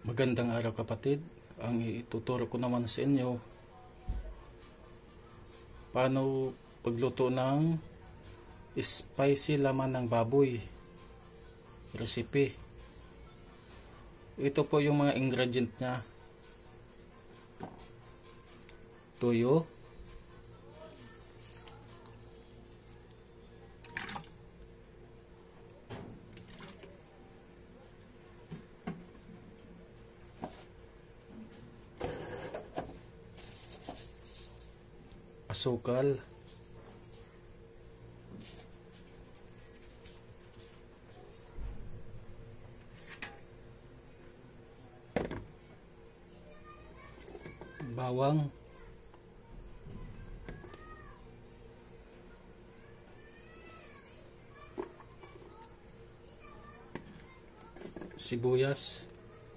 Magandang araw kapatid. Ang ituturo ko naman sa inyo paano pagluto ng spicy laman ng baboy recipe. Ito po yung mga ingredient niya: tuyo, asukal, bawang, sibuyas,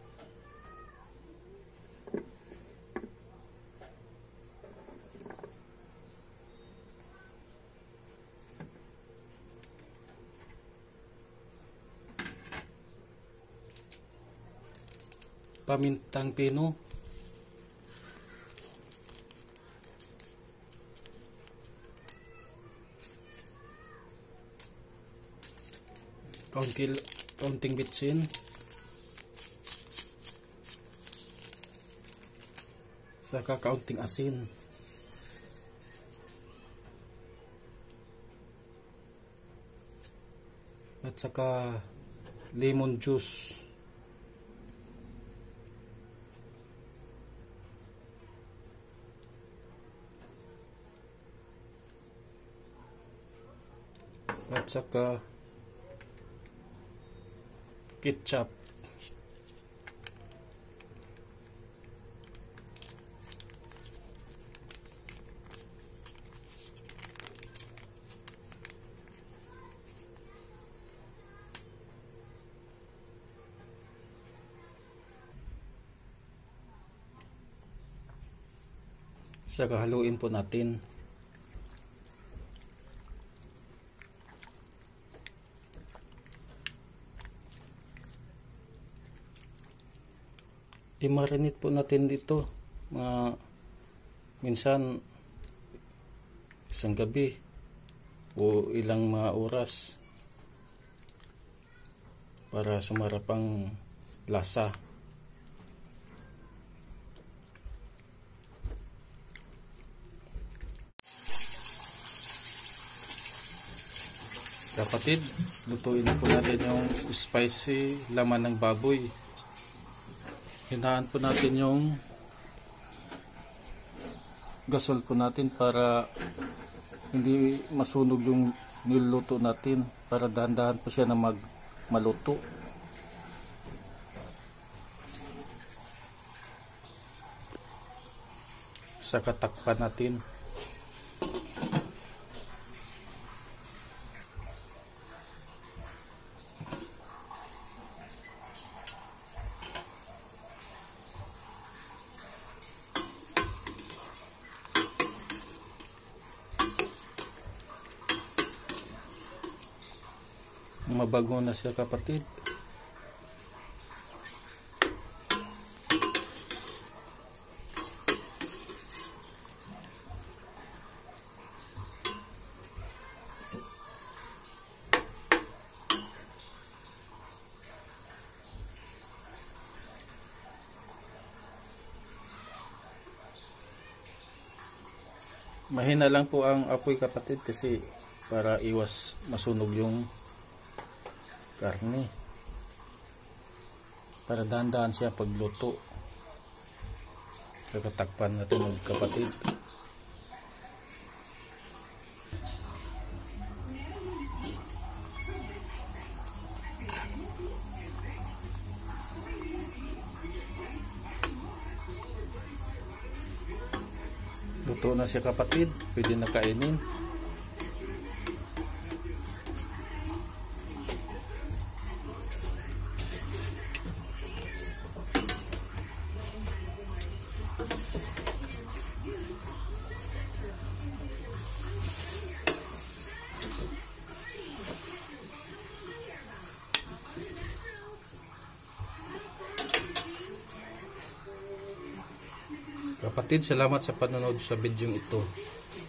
pamintang pino, kaunting bitsin, saka kaunting asin, at saka lemon juice. At saka ketchup. Saka haluin po natin. I-marinate po natin dito minsan isang gabi o ilang mga oras para sumarap ang lasa. Kapatid, lutuin na po natin yung spicy laman ng baboy. Hinaan po natin yung gasol po natin para hindi masunog yung niluluto natin, para dahan-dahan po siya na maluto. Saka takpan natin. Mabago na siya kapatid. Mahina lang po ang apoy kapatid, kasi para iwas masunog yung karne, para dahan-dahan siya pagluto. Tatakpan natin mga kapatid. Luto na siya kapatid, pwede na kainin. Kapatid, salamat sa panonood sa video ito.